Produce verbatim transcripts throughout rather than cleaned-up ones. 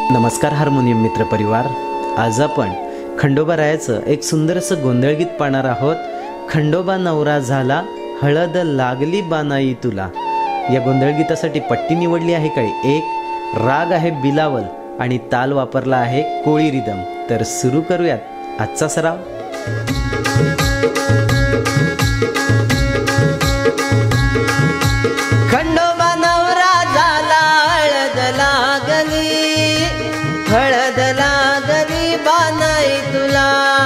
नमस्कार हार्मोनियम मित्र परिवार, आज आपण खंडोबा रायाचं एक सुंदर असं गोंधळगीत पाहणार आहोत। खंडोबा नवरा झाला, हळद लागली बानाई तुला। या गोंधळगीतासाठी पट्टी निवडली आहे काही एक, राग आहे बिलावल आणि ताल वापरला आहे कोळी रिदम। तर सुरू करूयात आजचा सराव। खंडोबा नवरा झाला, हळद लागली, हळद लागली बानाई तुला।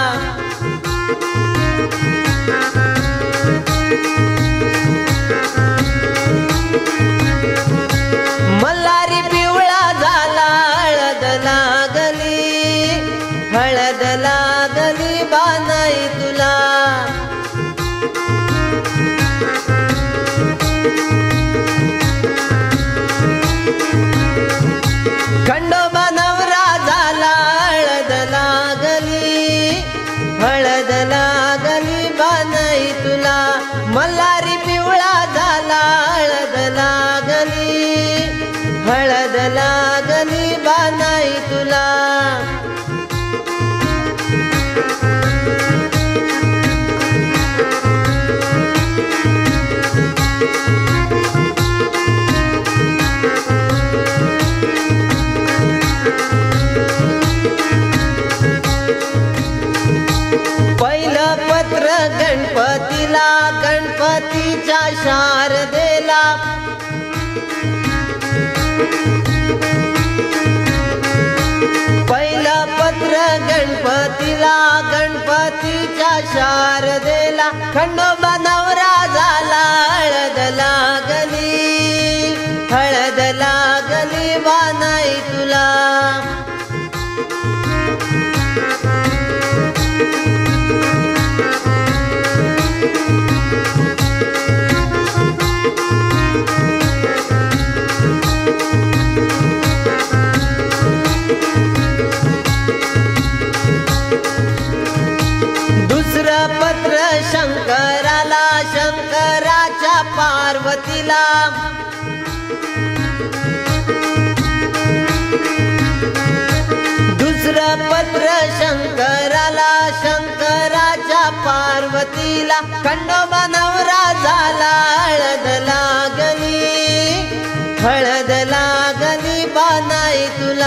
मल्हारी पिवळा झाला, हळद लागली, हळद लागली बानाई तुला। खंडोबा नवरा झाला, हळद लागली, हळद लागली बानाई तुला। मल्हारी पिवळा झाला, हळद लागली, हळद लागली बानाई तुला। पहिलं पत्र गणपतीला, गणपतीच्या शारदेला। पहिलं पत्र गणपतीला, गणपतीच्या शारदेला। खंडोबा नवरा झाला, हळद लागली, हळद लागली बानाई तुला। दुसरं पत्र शंकराला, शंकराच्या पार्वतीला। दुसरं पत्र शंकराला, शंकराच्या पार्वतीला। खंडोबा नवरा झाला, हळद लागली, हळद लागली बानाई तुला।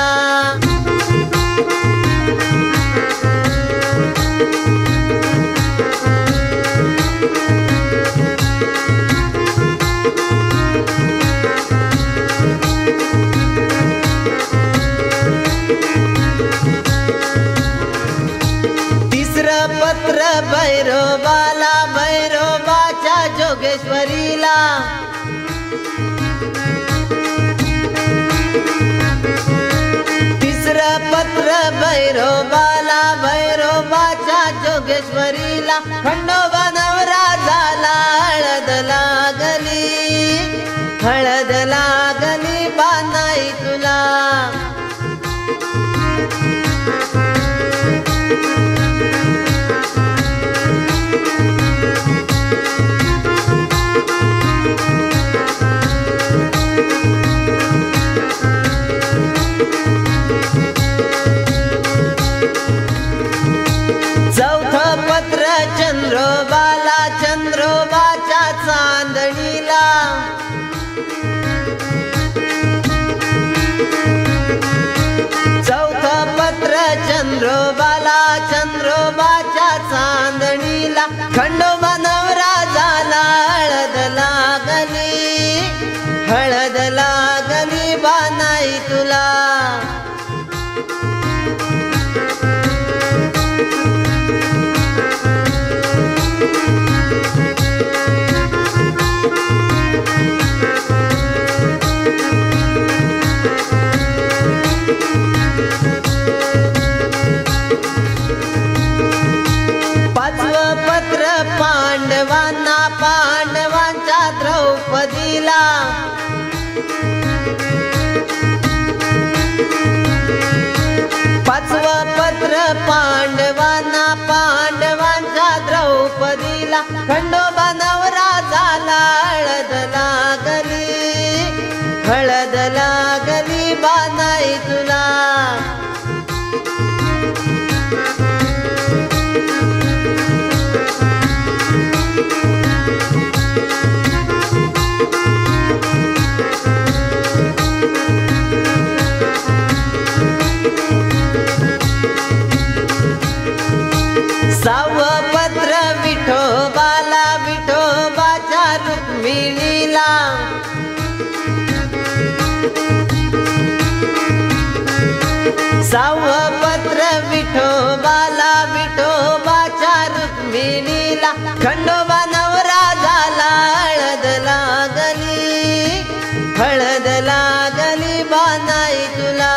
तिसरं पत्र भैरोबाला, भैरोबाच्या जोगेश्वरीला। तिसरं पत्र भैरोबाला, भैरोबाच्या जोगेश्वरीला। खंडोबा नवरा झाला, हळद लागली, हळद लागली बानाई तुला। चौथं पत्र चंद्रोबाला, चंद्रोबाच्या चांदणीला। चौथं पत्र चंद्रोबाला, चंद्रोबाच्या चांदणीला। खंडोबा नवरा झाला, हळद लागली, हळद लागली बानाई तुला। पाचवं पत्र पांडवांना, पांडवांच्या द्रौपदीला। पाचवं पत्र पांडवांना, पांडवांच्या द्रौपदीला। खंडोबा नवरा झाला, हळद लागली, हळद लागली बानाई तुला। सहावं पत्र विठोबाला विठोबाच्या रुक्मिणीला खंडोबा नवरा झाला हळद लागली हळद लागली बानाई तुला.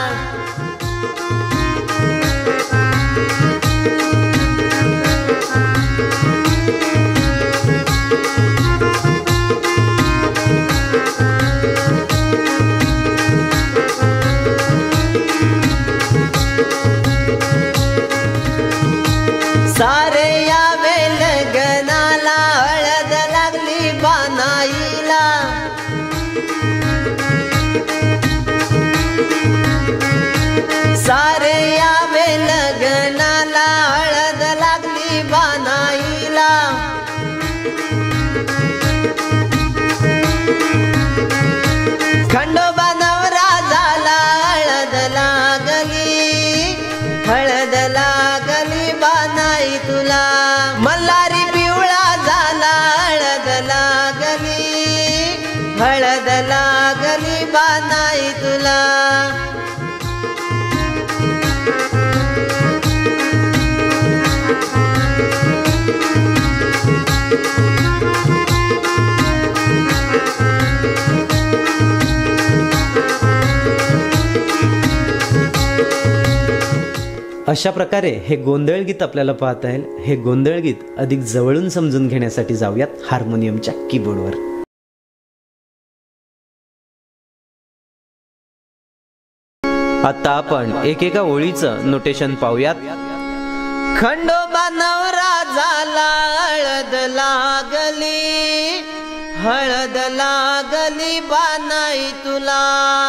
सारे यावे लग्नाला हळद लागली बानाईला. सारे यावे लग्नाला हळद लागली बानाईला. खंडोबा नवरा झाला हळद लागली हळद लागली बानाई तुला. मल्हारी पिवळा झाला हळद लागली हळद लागली बानाई तुला. अशा प्रकारे हे गोंधळ गीत आपल्याला पाहता येईल. हे गोंधळ गीत अधिक जवळून समजून घेण्यासाठी जाऊयात हार्मोनियमच्या कीबोर्डवर. आता आपण एकेका ओळीचं नोटेशन पाहूयात. खंडोबा नवरा झाला हळद लागली हळद लागली बानाई तुला.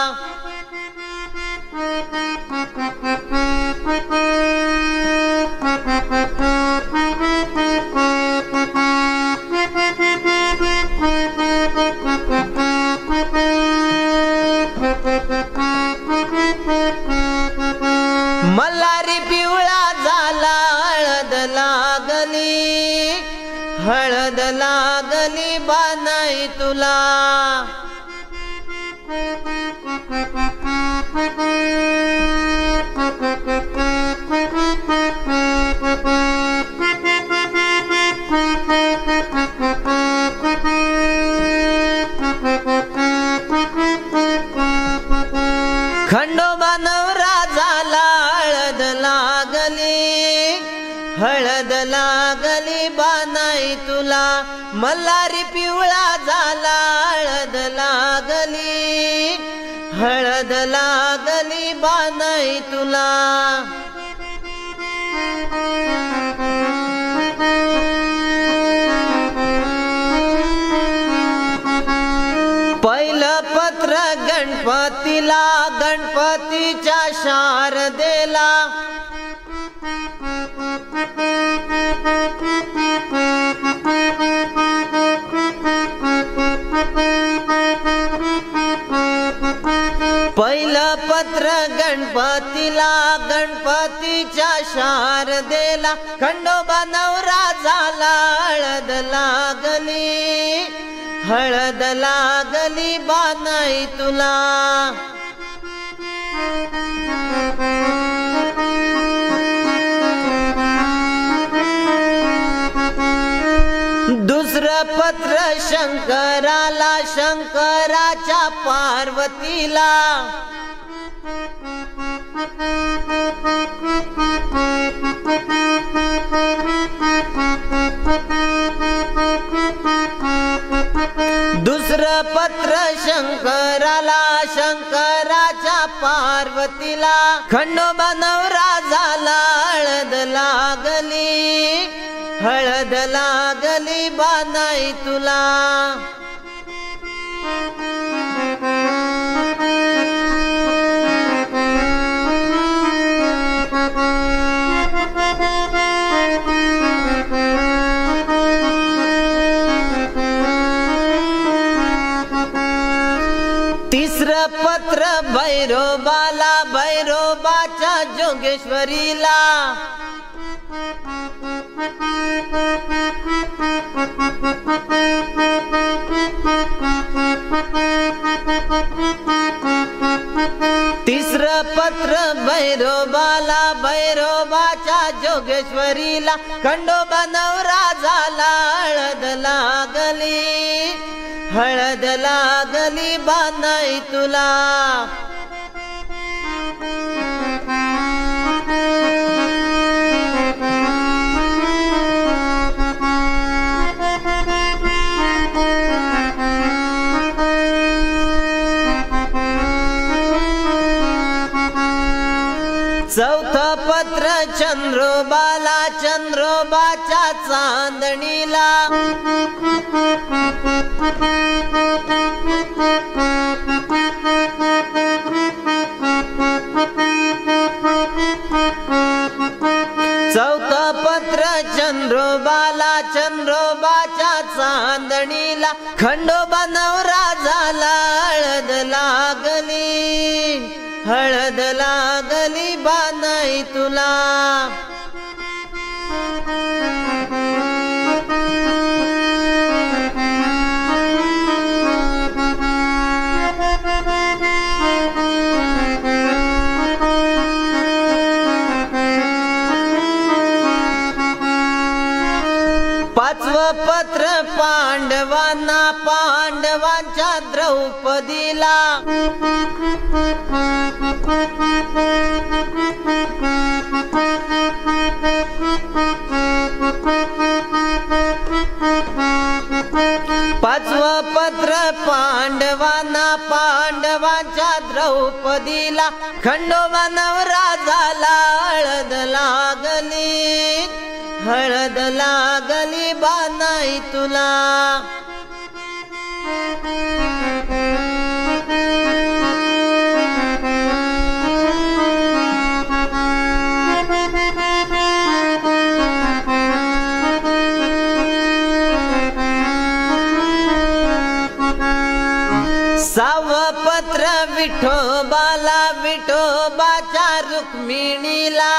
मल्हारी पिवळा झाला हळद लागली हळद लागली बानाई तुला. खंडोबा नवरा झाला हळद लागली हळद लागली बानाई तुला. मल्हारी पिवळा झाला हळद लागली हळद लागली बानाई तुला. पहिलं पत्र गणपतीला गणपतीच्या शारदेला. पहिलं पत्र गणपतीला गणपतीच्या शारदेला. खंडोबा नवरा झाला हळद लागली हळद लागली बानाई तुला. दुसरं पत्र शंकराला शंकराच्या पार्वतीला. दुसरं पत्र शंकराला शंकराच्या पार्वतीला. खंडोबा नवरा झाला हळद लागली हळद लागली बानाई तुला. तिसरं पत्र भैरोबाला भैरोबाच्या जोगेश्वरीला. तिसरं पत्र पत्र भैरोबाला भैरोबाच्या जोगेश्वरीला खंडोबा नवरा झाला हळद लागली हळद लागली बानाई तुला चौथ पत्र चंद्रोबाला चंद्रोबाच्या चांदणीला चौथ पत्र चंद्रोबाला चंद्रोबाच्या चांदणीला खंडोबा नवरा झाला हळद लागली हळद लागली बानाई तुला पाचवं पत्र पांडवांना पांडवांच्या द्रौपदीला पाचवं पत्र पांडवांना पांडवांच्या द्रौपदीला खंडोबा नवरा झाला हळद लागली हळद लागली बानाई तुला सहावं पत्र विठोबाला विठोबाच्या रुक्मिणीला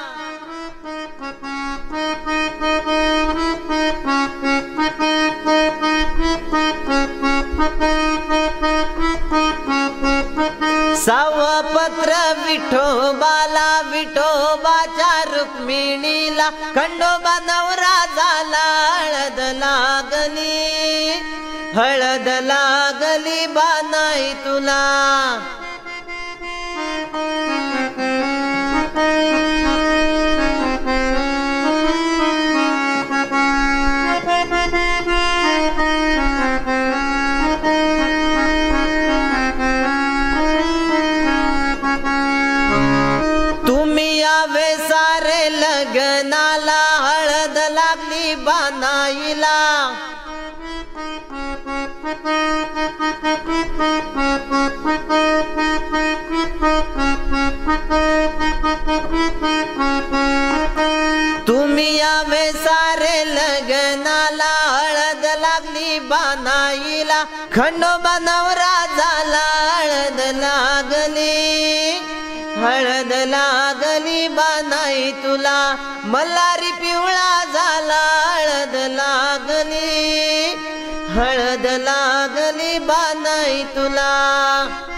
सहावं पत्र विठोबाला विठोबाच्या रुक्मिणीला खंडोबा नवरा झाला हळद लागली हळद लागली बानाई तुला तुम्ही यावे सारे लग्नाला हळद लागली बानाईला तुम्ही यावे सारे लग्नाला हळद लागली बानाईला खंडोबा नवरा झाला हळद लागली हळद लागली बानाई तुला मल्हारी पिवळा झाला हळद लागली हळद लागली बानाई तुला